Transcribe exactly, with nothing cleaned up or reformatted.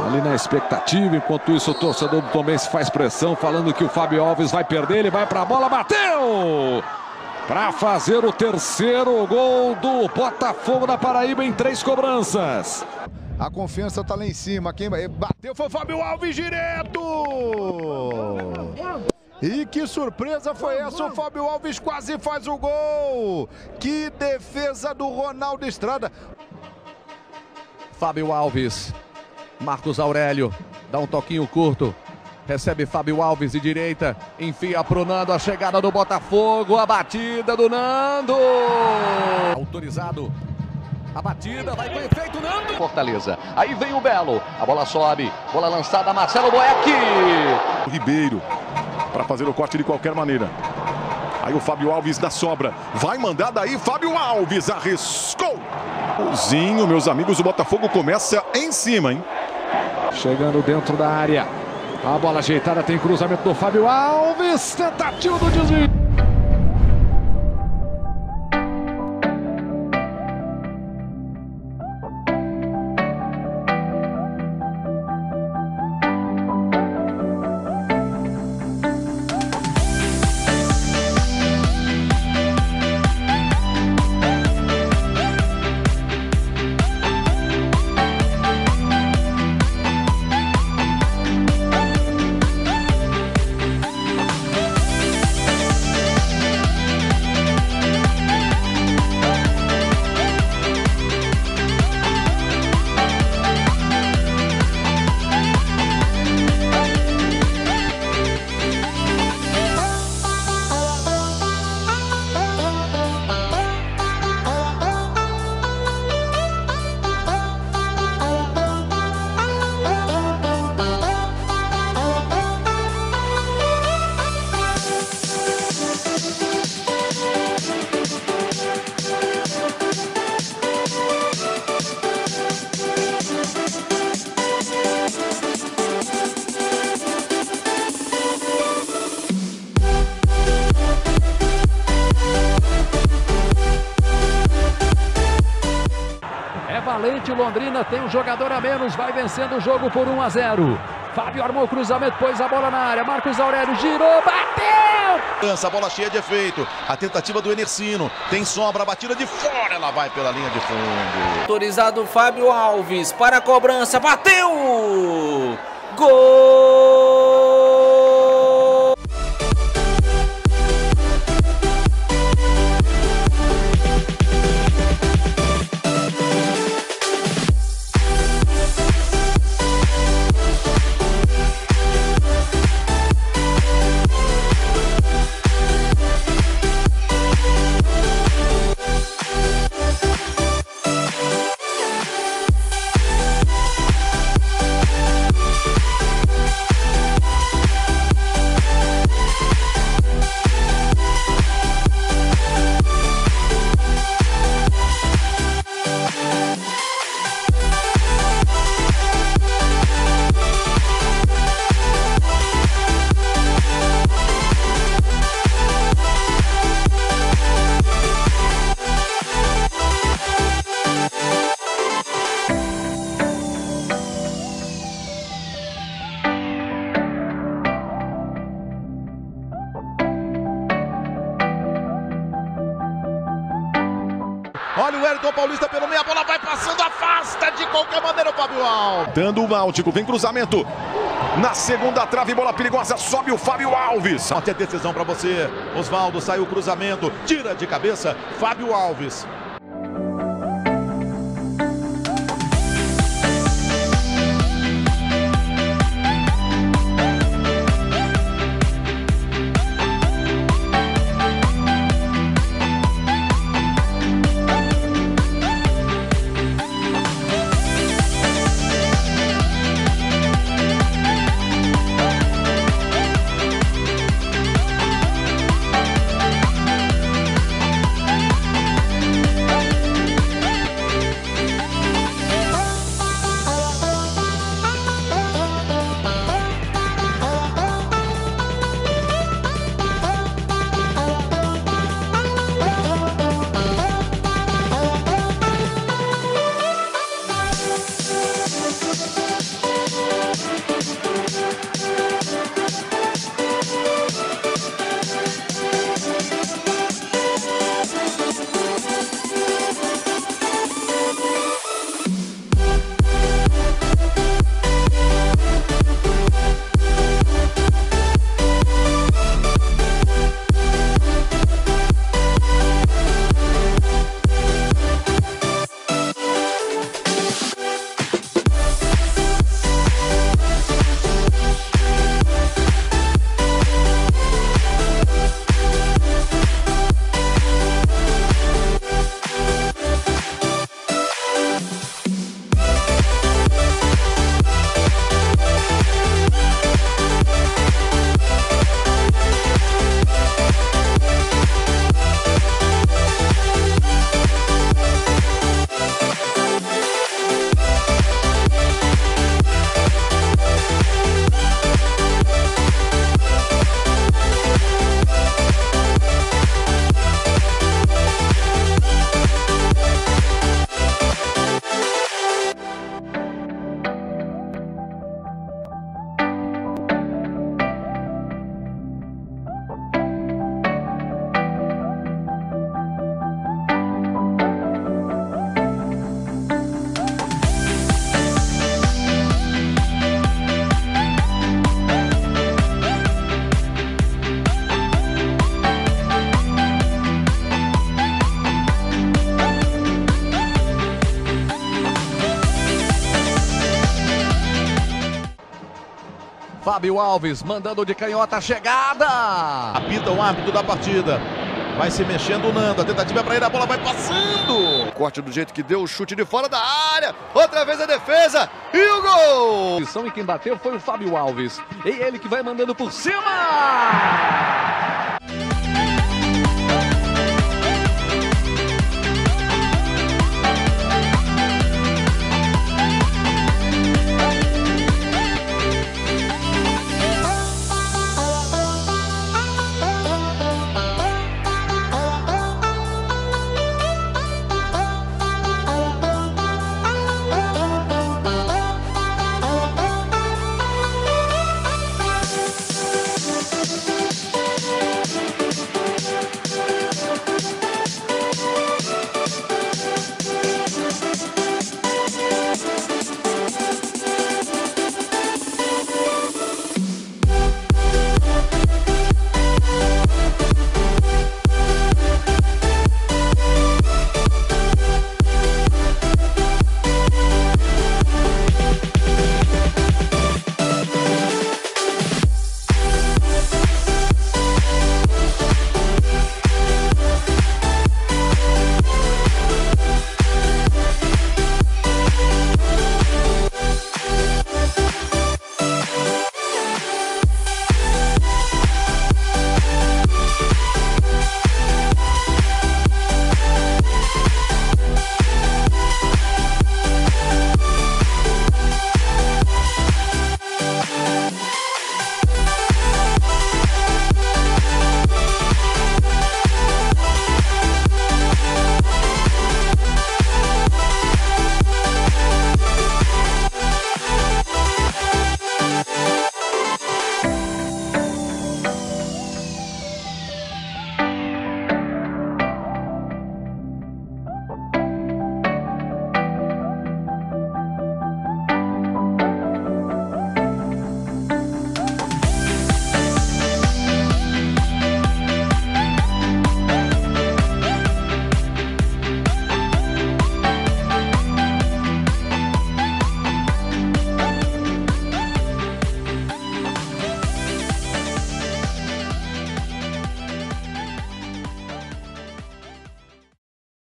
ali na expectativa. Enquanto isso, o torcedor do Tombense faz pressão, falando que o Fábio Alves vai perder. Ele vai para a bola, bateu! Para fazer o terceiro gol do Botafogo da Paraíba em três cobranças. A confiança tá lá em cima. Quem bateu foi o Fábio Alves direto! E que surpresa foi essa? O Fábio Alves quase faz o gol! Que defesa do Ronaldo Estrada! Fábio Alves, Marcos Aurélio, dá um toquinho curto. Recebe Fábio Alves de direita, enfia pro Nando, a chegada do Botafogo, a batida do Nando. Autorizado, a batida, vai com efeito, Nando. Fortaleza, aí vem o Belo, a bola sobe, bola lançada, Marcelo Boeck. O Ribeiro, para fazer o corte de qualquer maneira. Aí o Fábio Alves da sobra, vai mandar daí, Fábio Alves arriscou. Zinho, meus amigos, o Botafogo começa em cima, hein? Chegando dentro da área. A bola ajeitada, tem cruzamento do Fábio Alves. Tentativa do desvio. Valente, Londrina tem um jogador a menos, vai vencendo o jogo por um a zero. Fábio armou o cruzamento, pôs a bola na área, Marcos Aurélio girou, bateu! A bola cheia de efeito, a tentativa do Enercino, tem sombra, a batida de fora, ela vai pela linha de fundo. Autorizado Fábio Alves para a cobrança, bateu! Gol! Olha o Wellington Paulista pelo meio, a bola vai passando, afasta de qualquer maneira o Fábio Alves. Dando o Náutico, vem cruzamento. Na segunda trave, bola perigosa, sobe o Fábio Alves. Até decisão para você, Osvaldo, saiu o cruzamento, tira de cabeça, Fábio Alves. Fábio Alves mandando de canhota a chegada. Apita o árbitro da partida. Vai se mexendo o Nando, a tentativa para ir, a bola vai passando. Corte do jeito que deu, o chute de fora da área. Outra vez a defesa e o gol. E quem bateu foi o Fábio Alves. E ele que vai mandando por cima.